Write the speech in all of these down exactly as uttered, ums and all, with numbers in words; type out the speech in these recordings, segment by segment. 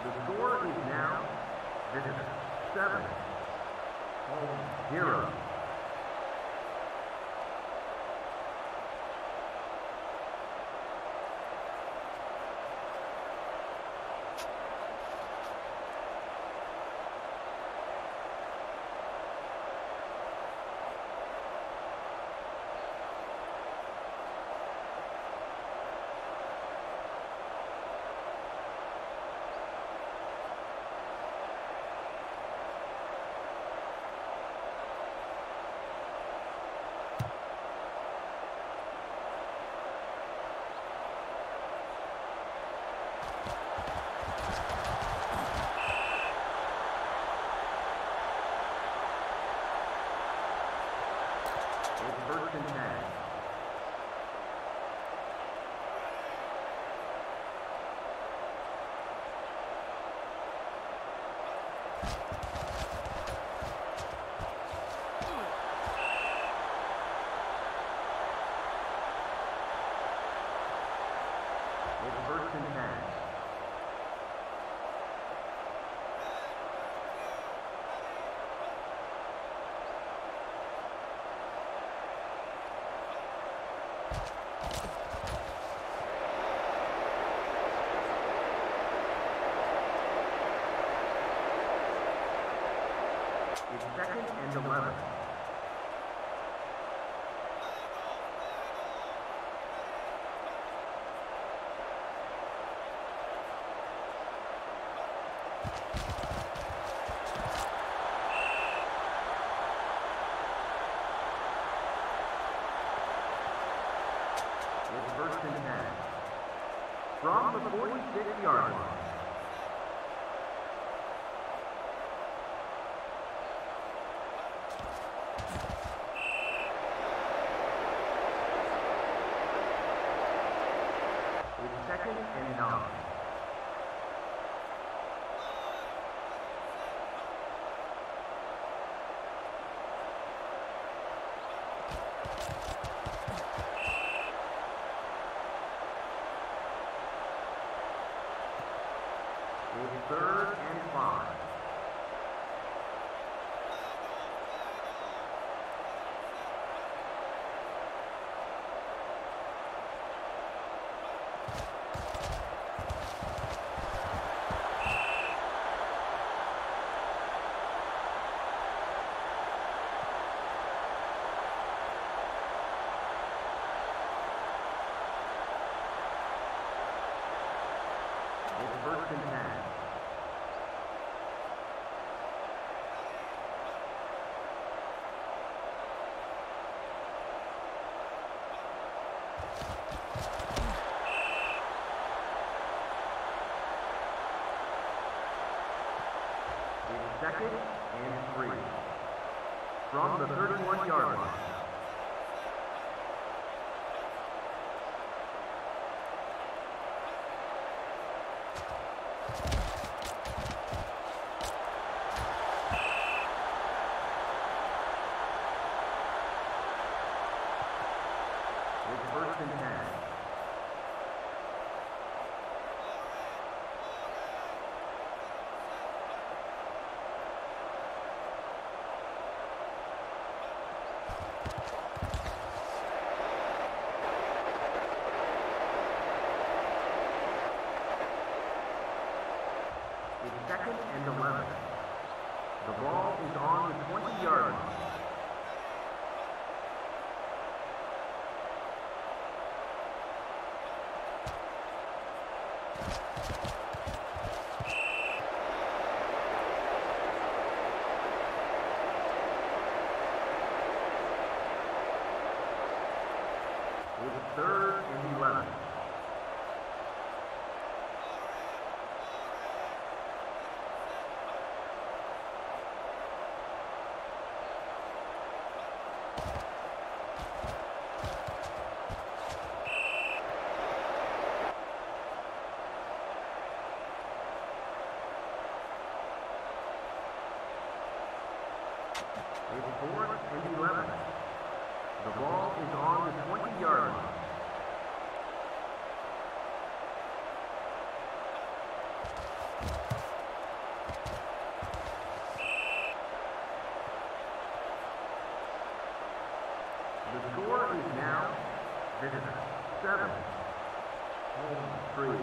The score is now Visitor seven, Home zero. First and ten. It's first and ten. It's second and eleven. It's first and ten. From the forty-six yard line. Second and nine. It's third and five. It's first and ten. It's second and three. From the thirty-one yard line. It's first and ten. It's second and eleven. The ball is on the twenty yard line. It's third and eleven. It's fourth and eleven. The ball is on the twenty yard line. Visitor, seven. Home, three.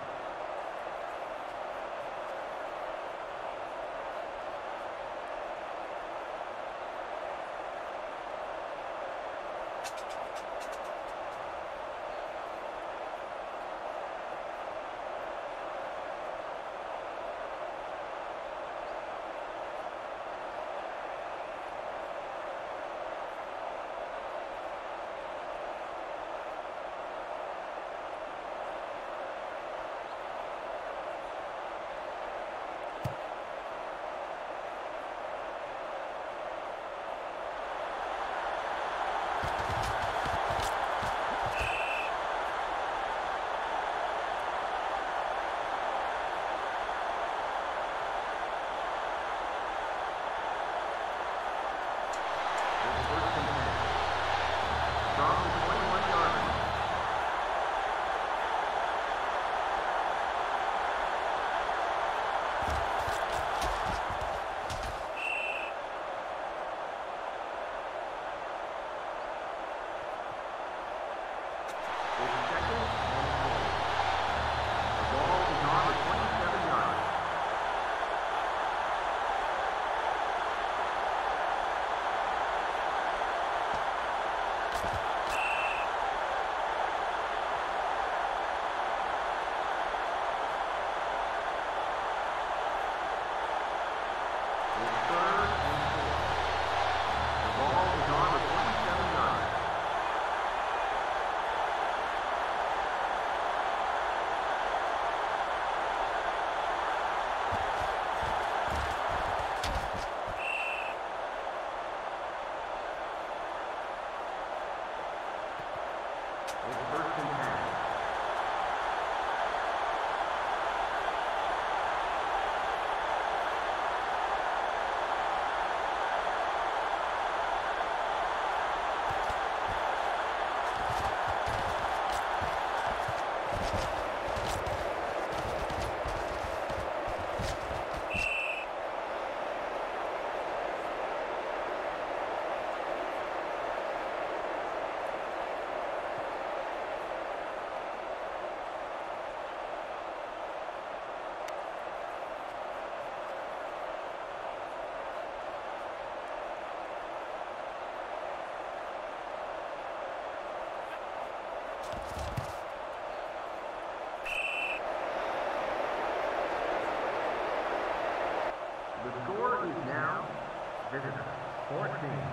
Score is now Visitor, fourteen.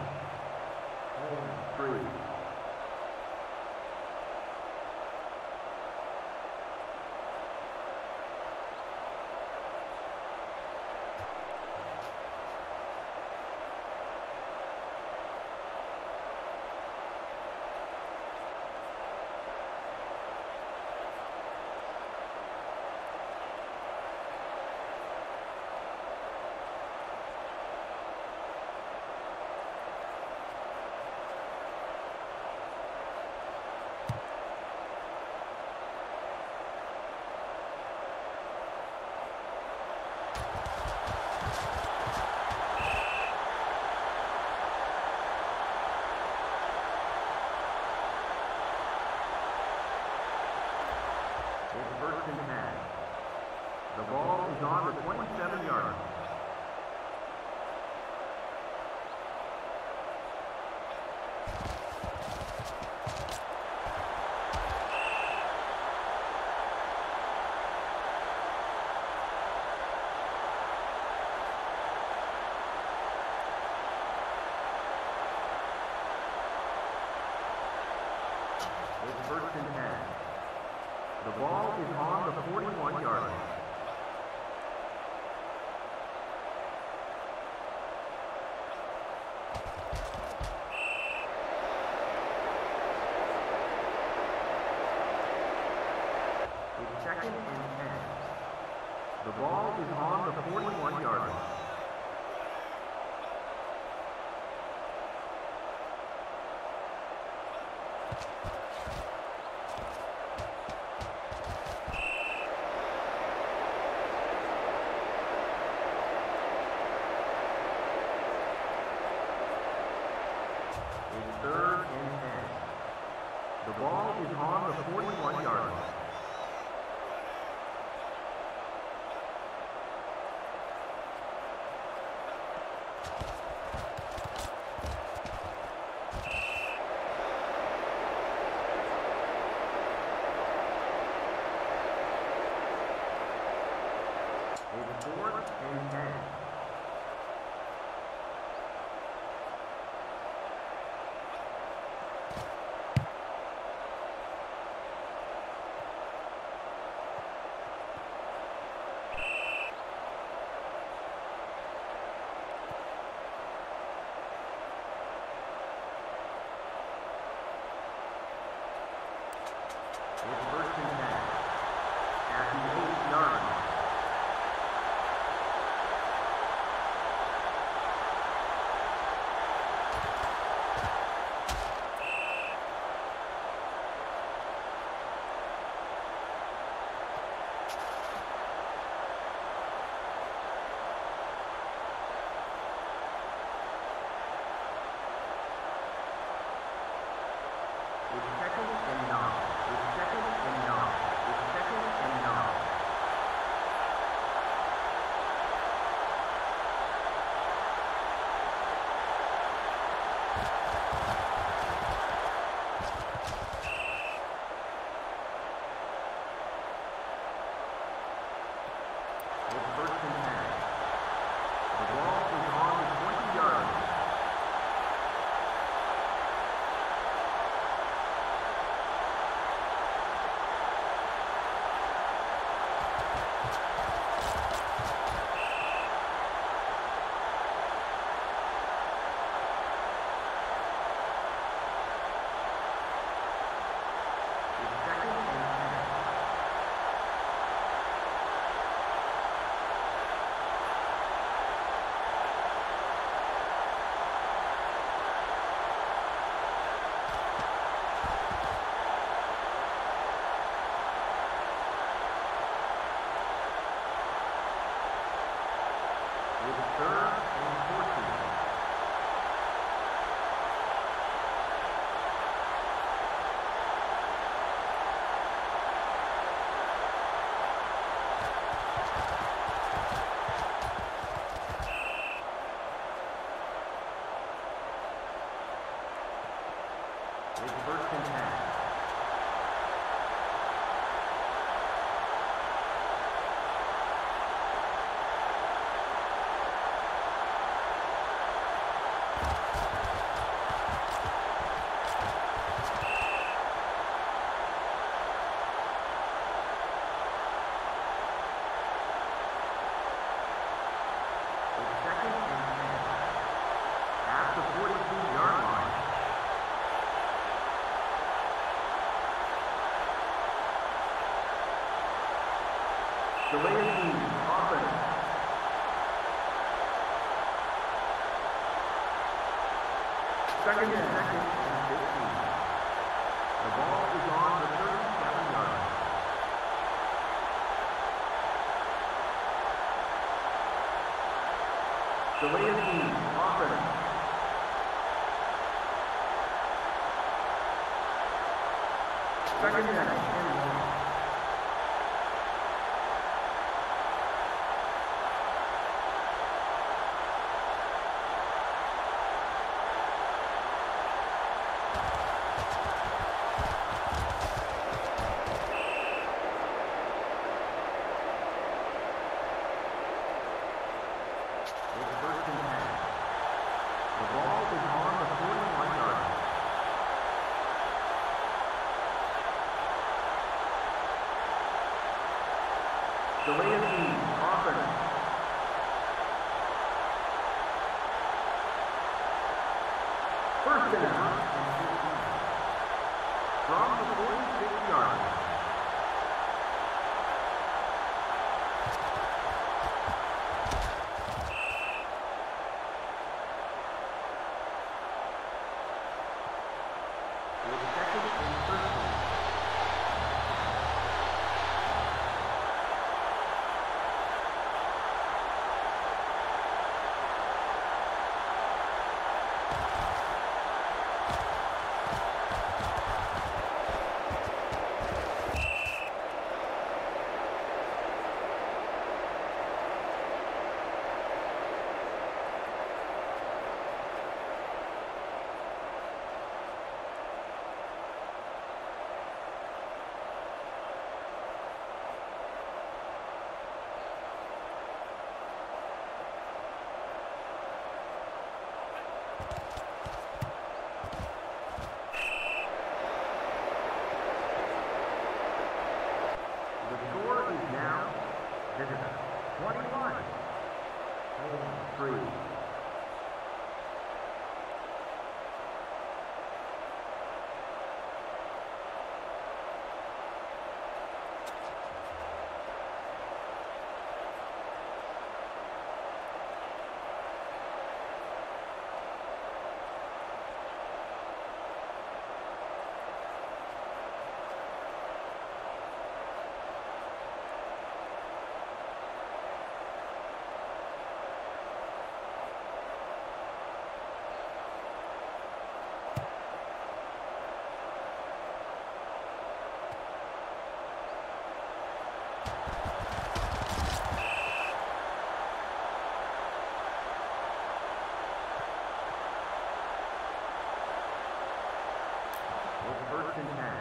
Home, three. First and ten. The ball is on the twenty-seven yard line. It's first and ten. The ball is on the forty-one yard line. It's second and ten. The ball is on the forty-one yard line. Third and ten. The ball is on the forty-one yard line. It's fourth and ten. It's first and ten. At the eight yard line. It's second and nine. It's second and nine. It's second and nine. It's first and ten. The ball is on the twenty yard line. It's second and ten. It's third and fourteen. It's first and ten. It's second and ten. At the forty-two yard line. Delaney, offense. Second and second and fifteen. The ball is on the thirty-seven yard line. Delaney, offense. Second and one. It's first and ten. The ball is on the forty-one yard line. Delaney, offense. First and fifteen. From the forty-six yard line. It's second and thirteen. Home free. First and ten.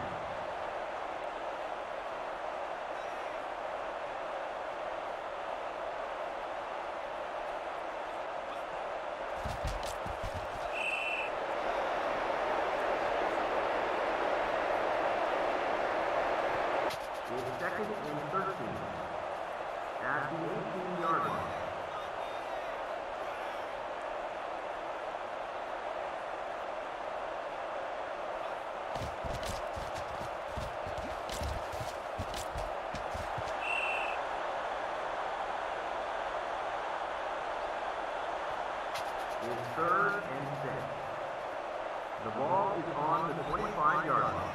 It's second and thirteen at the eighteen-yard line. It's third and six. The ball is on the twenty-five-yard line.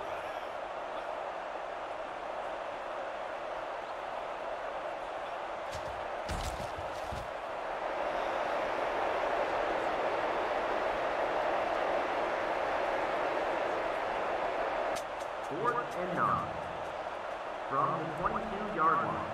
Fourth and nine. From the twenty-two-yard line.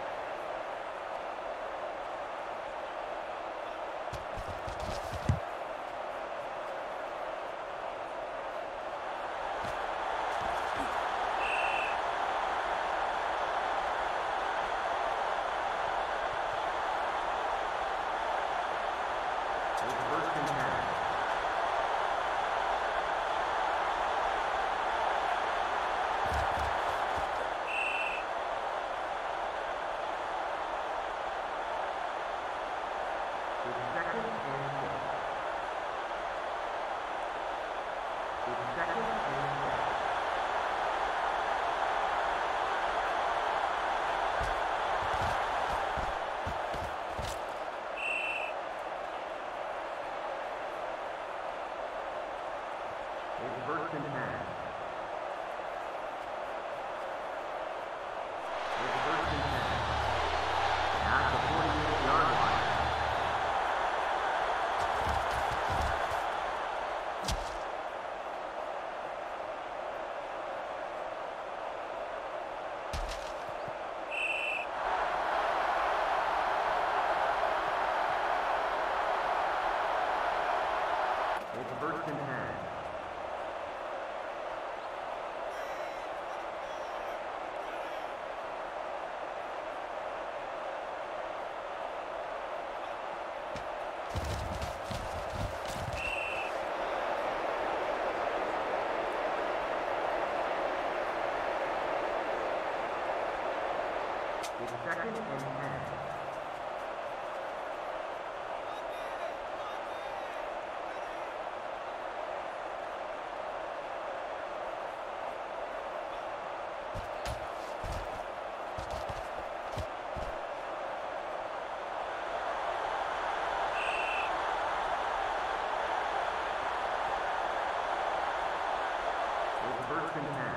First and ten. It's first and ten. At the forty-eight-yard line. It's first and ten. It's second and ten. It's first and ten.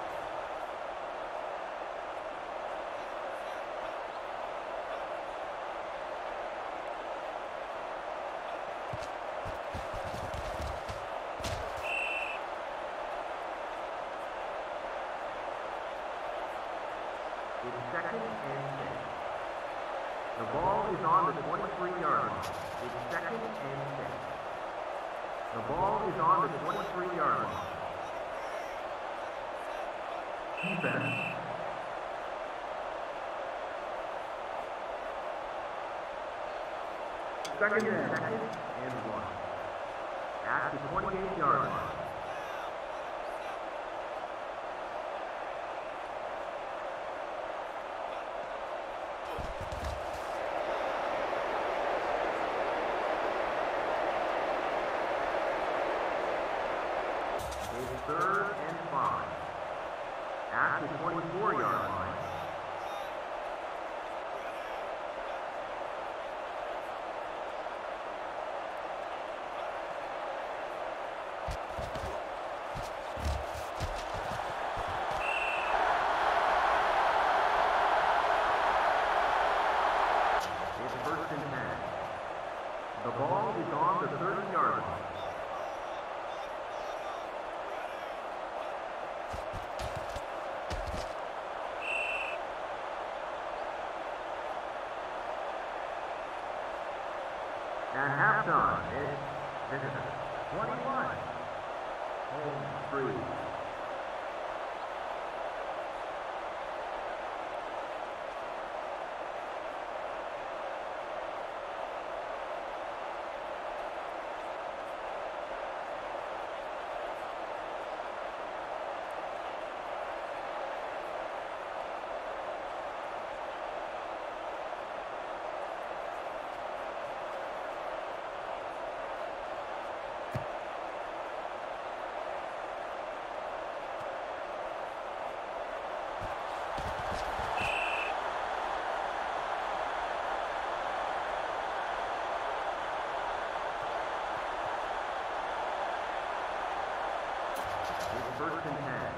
It's second and six. The ball is on the twenty-three-yard line. It's second and six. The ball is on the twenty-three-yard line. Defense. Second and second and one. At the twenty-eight-yard line. It's third and five. At the twenty-four yard line. The ball is on the thirty yard line. At halftime, it's visitors twenty-one, home three. First and ten.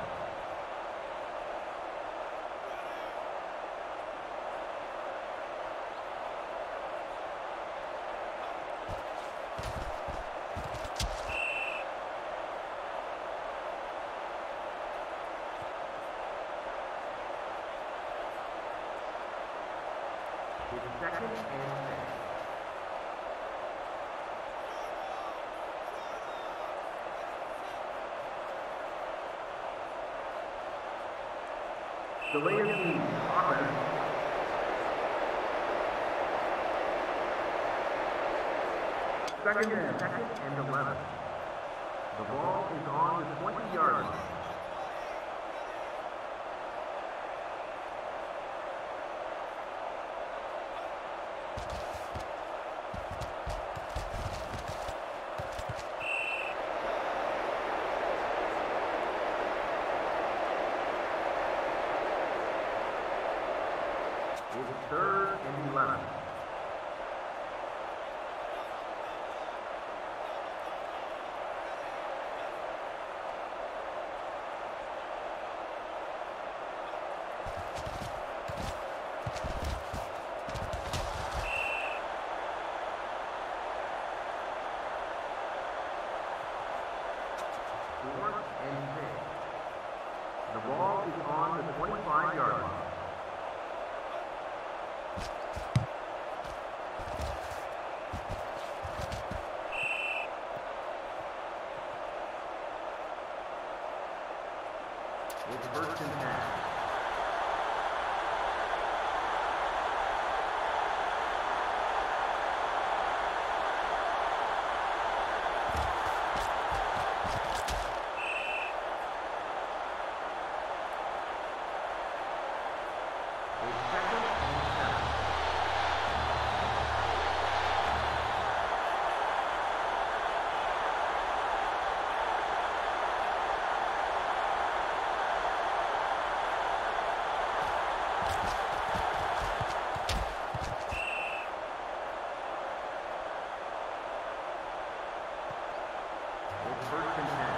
It's second and six. The Delay of game, offense. Second and second and eleven. The ball is on the twenty yard line. It's third and eleven. Fourth and six. The ball is on the twenty-five yard line. It's first and ten. It's second and seven. It's first and ten.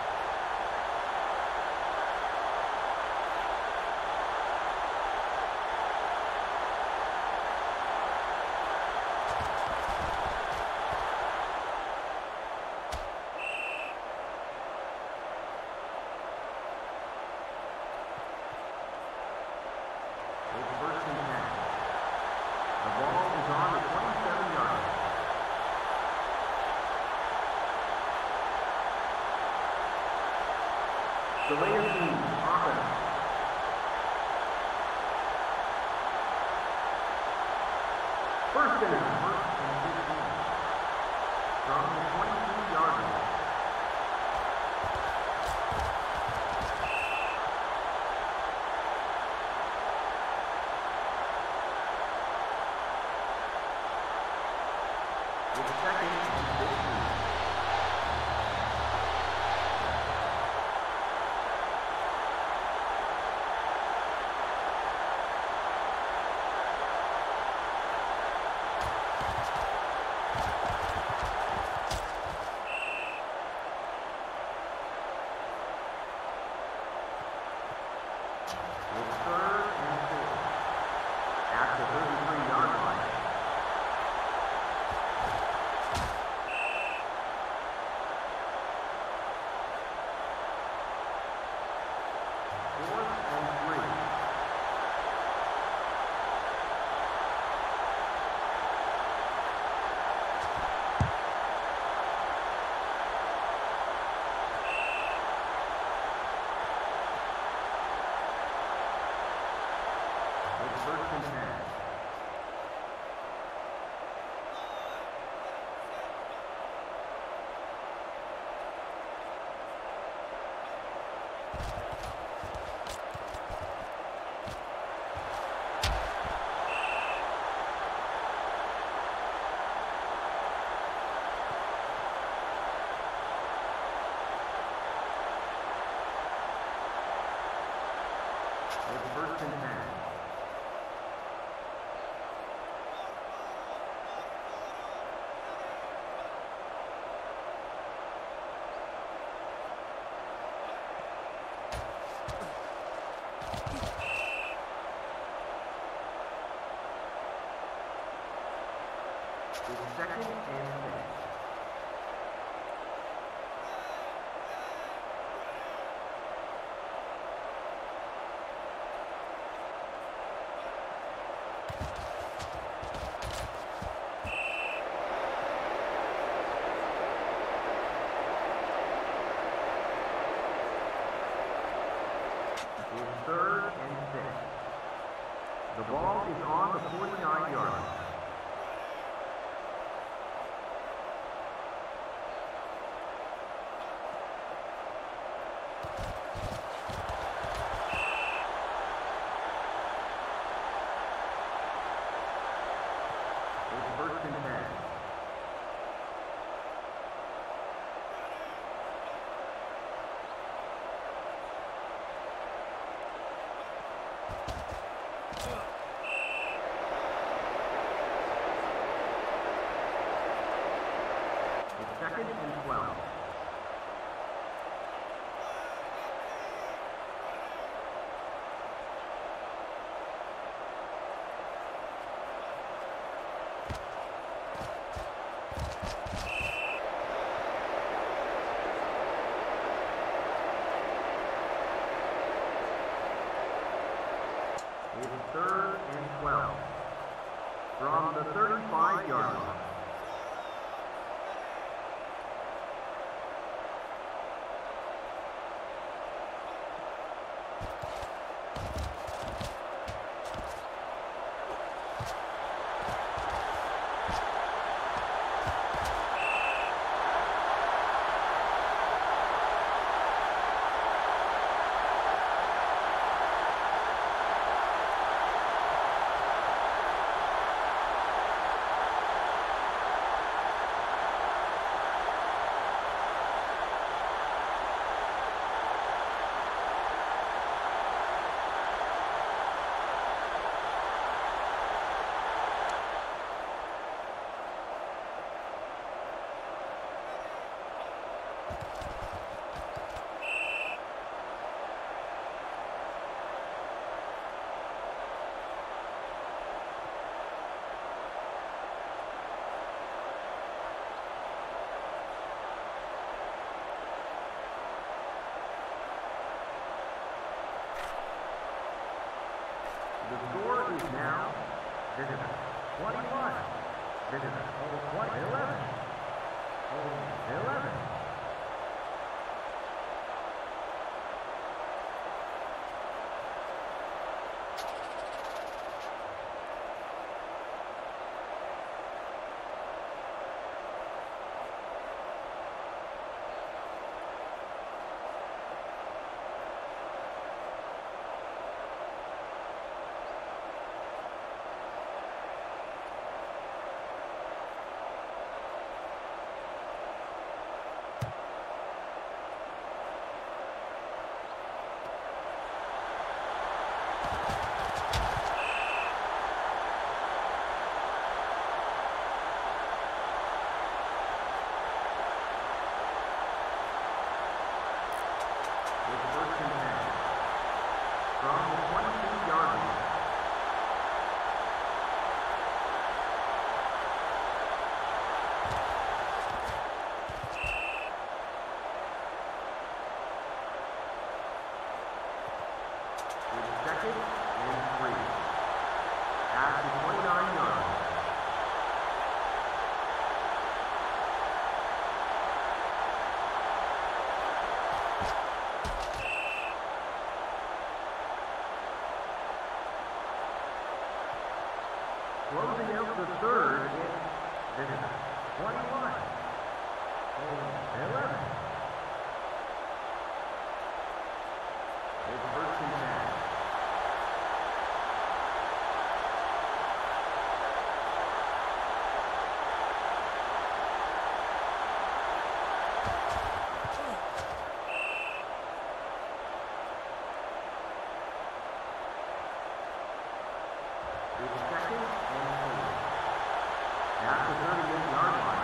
It's first and ten. The ball is on the twenty-seven yard line. Delay of game, offense. First and first and fifteen. From the twenty-two yard line. It's second and fifteen. It's second and six. It's third and six. The ball is on the forty-nine yard line. It's first and ten. It's second and twelve. It's third and twelve. From the thirty-five yard line. The score is now Visitor twenty-one. Visitor twenty, eleven. eleven. From the twenty-two yard line. It's second and three. At the twenty-nine yard line. Closing out the third, it's Visitor twenty-one. eleven. It's first and ten. It's second and four. At the thirty-eight yard line.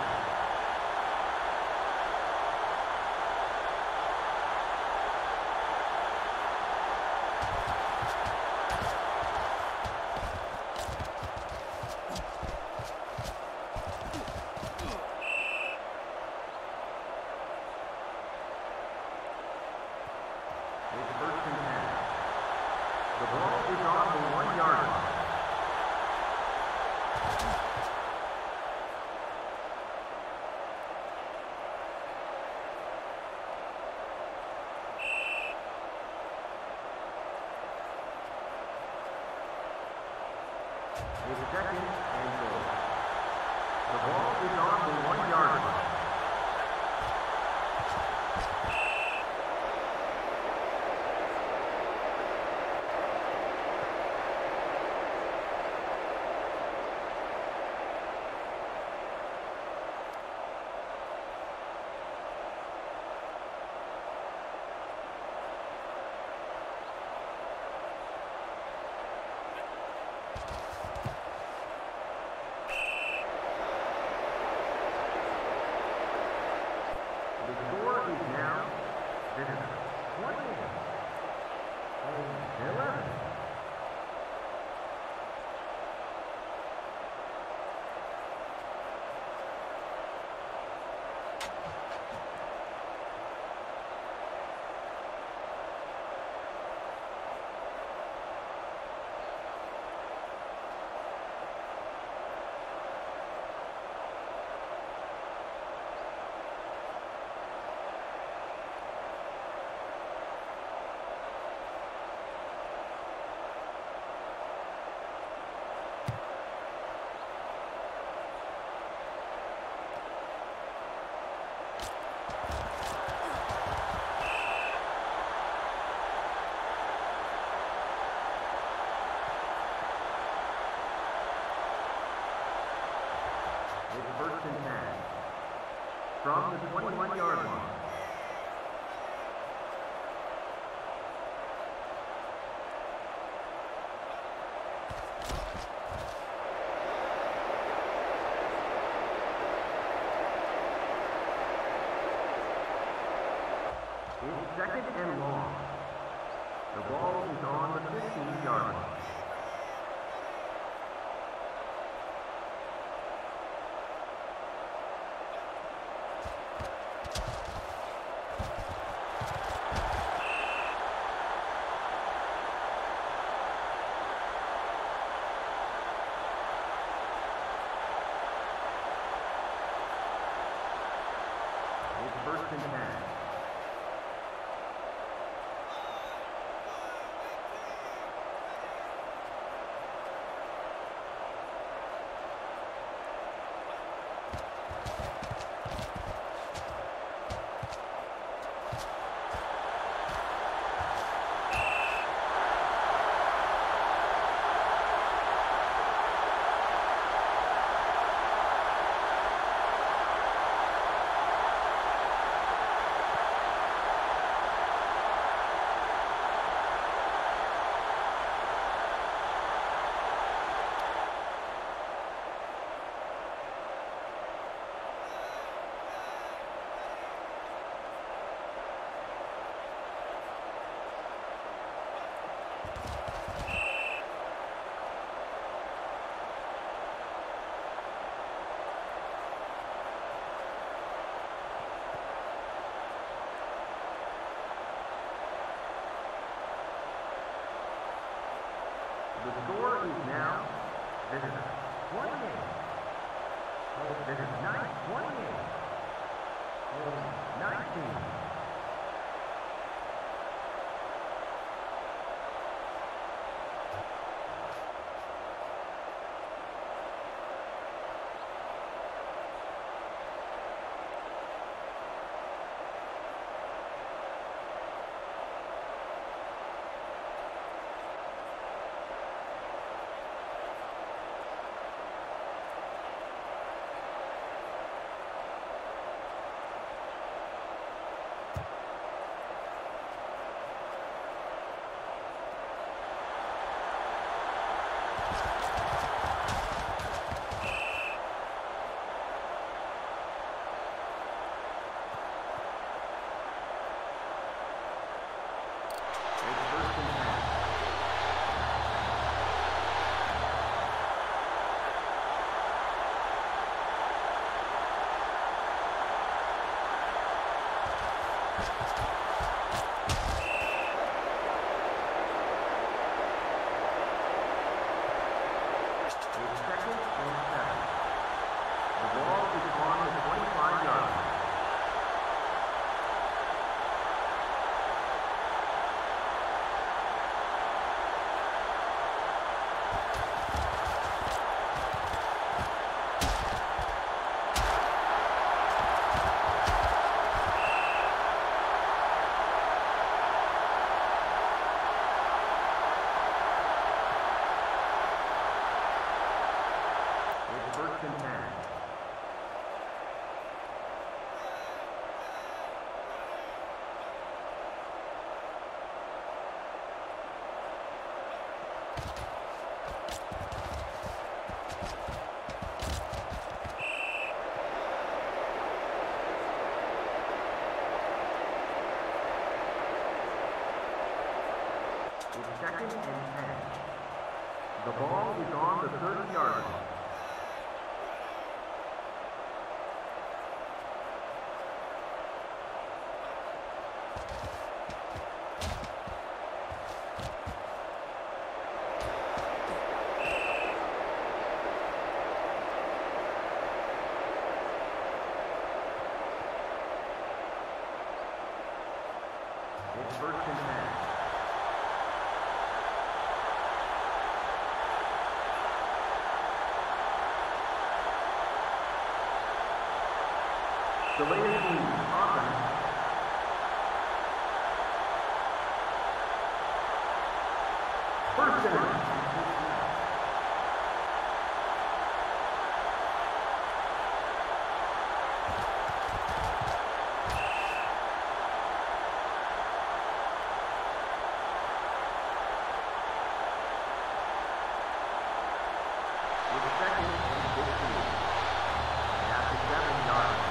It's second and goal. The ball is on the one-yard line. First and ten. From the twenty-one-yard line. It's second and long. The ball is on the fifteen-yard line. First and ten. The score is now, this is twenty-eight. This is nine, twenty-eight. nineteen. It's second and ten. The ball is on the thirty-yard line. It's first and ten. Delayed offense. First down. It's second and fifteen. At the seven-yard line.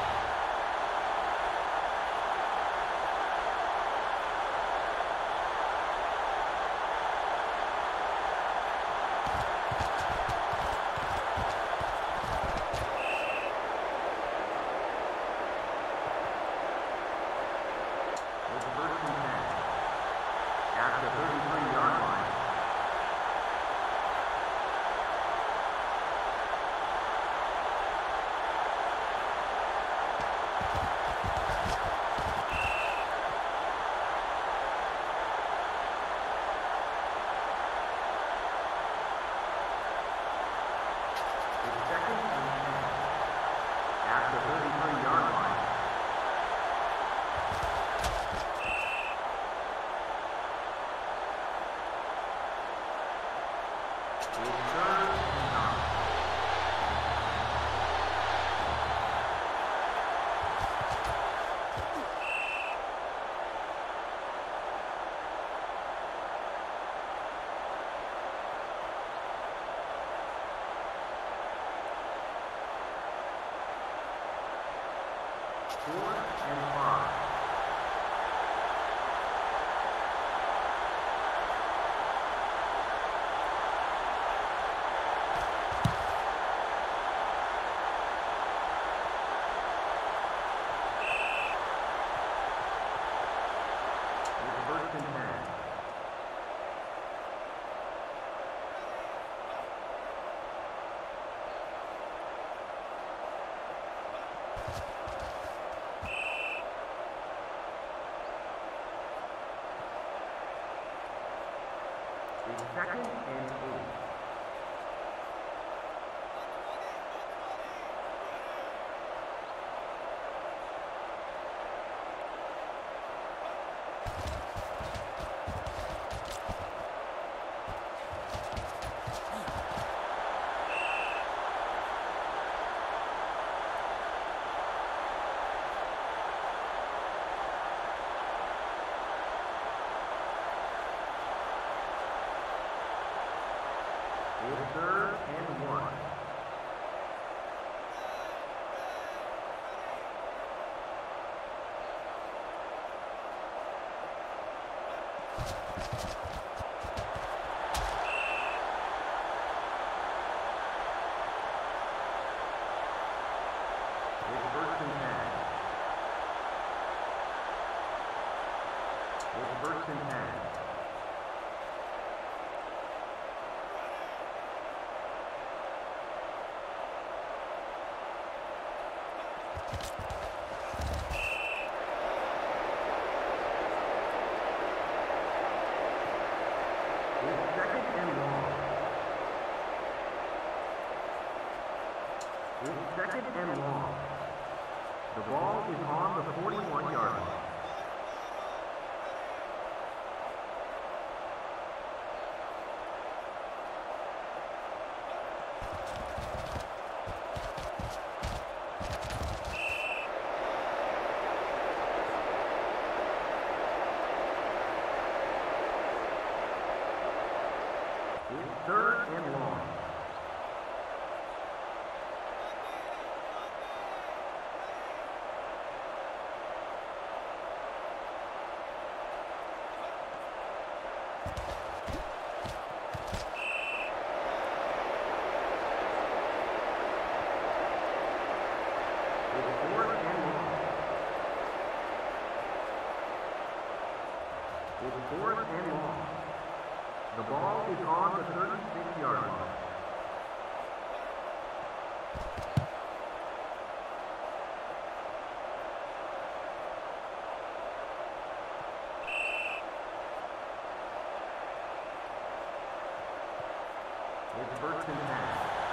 It's first and ten. At the thirty-three-yard line. It's second and ten. At the thirty-three-yard line. It's third and nine. Fourth and five. It's first and ten. It's second and eight. It's third and one. It's first and ten. It's first and ten. It's second and long. It's second and long. The ball is on the forty-one-yard line. It's third and long. fourth and long. The ball is on the thirty-six yard line. It's first and ten.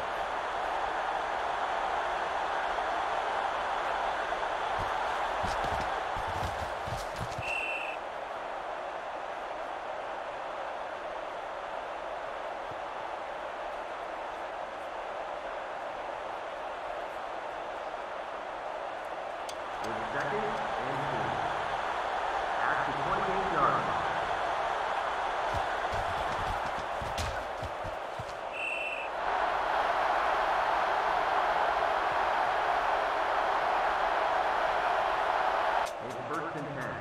It's second and two. At the twenty-eight yard line. It's first and ten.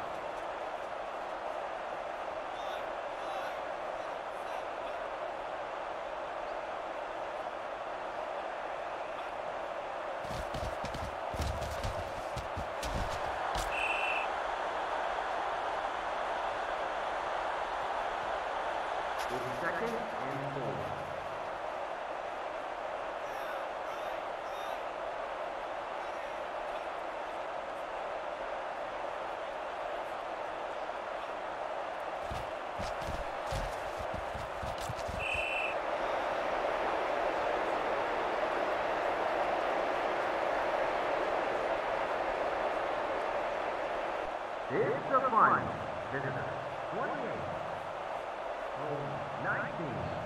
It's second and four. It's the final. Visitor twenty-eight. Home nineteen.